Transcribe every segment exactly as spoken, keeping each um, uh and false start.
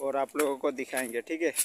और आप लोगों को दिखाएंगे, ठीक है।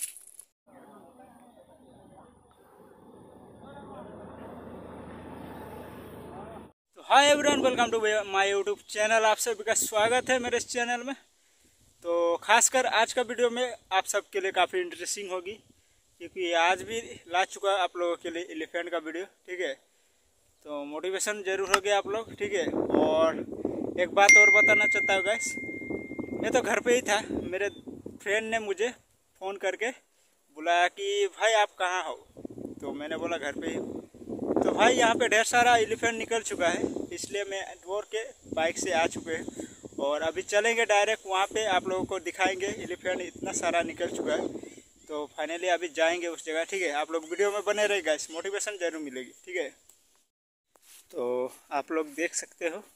तो hi everyone, welcome to my YouTube channel. आप सभी का स्वागत है मेरे इस चैनल में। तो खासकर आज का वीडियो में आप सबके लिए काफ़ी इंटरेस्टिंग होगी, क्योंकि आज भी ला चुका आप लोगों के लिए एलिफेंट का वीडियो, ठीक है। तो मोटिवेशन जरूर हो गया आप लोग, ठीक है। और एक बात और बताना चाहता हूँ गाइस, मैं तो घर पे ही था, मेरे फ्रेंड ने मुझे फ़ोन करके बुलाया कि भाई आप कहाँ हो। तो मैंने बोला घर पे ही। तो भाई यहाँ पे ढेर सारा एलिफेंट निकल चुका है, इसलिए मैं दौड़ के बाइक से आ चुके हैं और अभी चलेंगे डायरेक्ट वहाँ पे, आप लोगों को दिखाएंगे। एलिफेंट इतना सारा निकल चुका है, तो फाइनली अभी जाएंगे उस जगह, ठीक है। आप लोग वीडियो में बने रहिएगा, इस मोटिवेशन जरूर मिलेगी, ठीक है। तो आप लोग देख सकते हो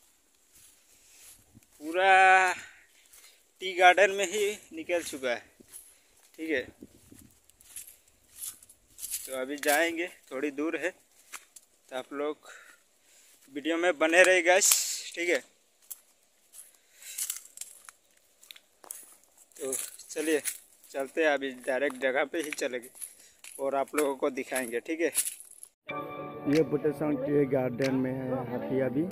पूरा टी गार्डन में ही निकल चुका है, ठीक है। तो अभी जाएंगे, थोड़ी दूर है, तो आप लोग वीडियो में बने रहिएगा, ठीक है। तो चलिए चलते हैं, अभी डायरेक्ट जगह पे ही चलेंगे और आप लोगों को दिखाएंगे, ठीक है। ये बुटेसंग टी गार्डन में है हाथी अभी।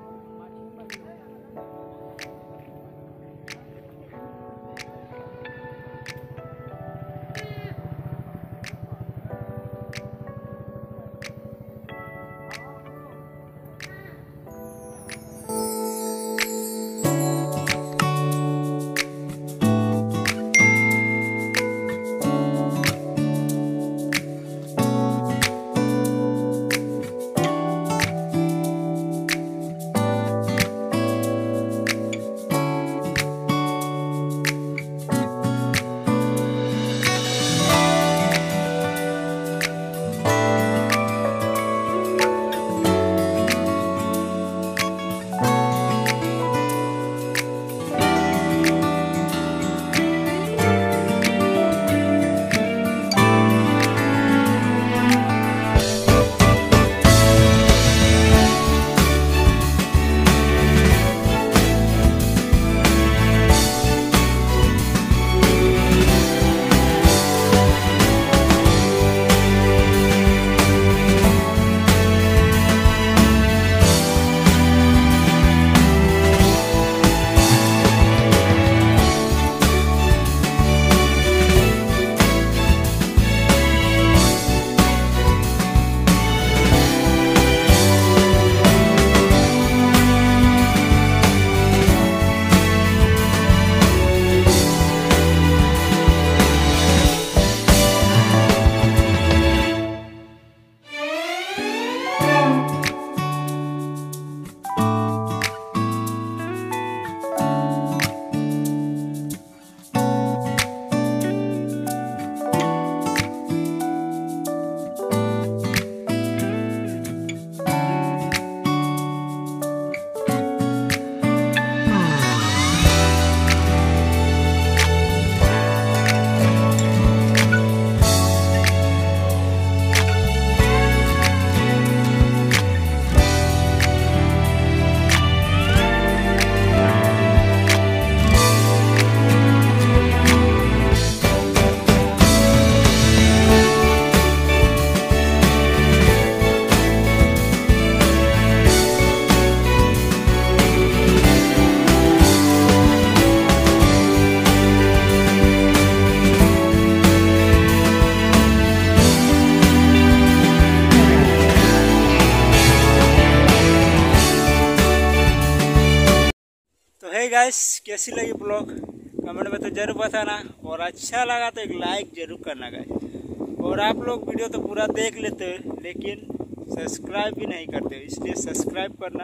हे गाइस, कैसी लगी ब्लॉग कमेंट में तो जरूर बताना, और अच्छा लगा तो एक लाइक जरूर करना गाइस। और आप लोग वीडियो तो पूरा देख लेते हो लेकिन सब्सक्राइब भी नहीं करते हो, इसलिए सब्सक्राइब करना।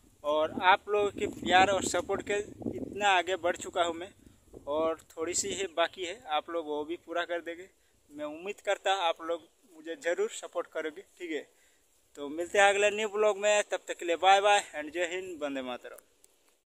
और आप लोगों के प्यार और सपोर्ट के इतना आगे बढ़ चुका हूँ मैं, और थोड़ी सी ही बाकी है, आप लोग वो भी पूरा कर देंगे। मैं उम्मीद करता आप लोग मुझे ज़रूर सपोर्ट करोगे, ठीक है। तो मिलते हैं अगले न्यू ब्लॉग में, तब तक के लिए बाय बाय एंड जय हिंद, वंदे मातरम।